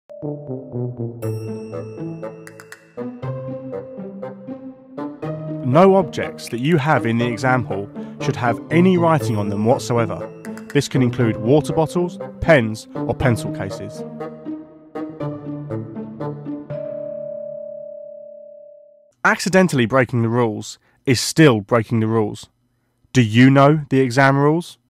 No objects that you have in the exam hall should have any writing on them whatsoever. This can include water bottles, pens, or pencil cases. Accidentally breaking the rules is still breaking the rules. Do you know the exam rules?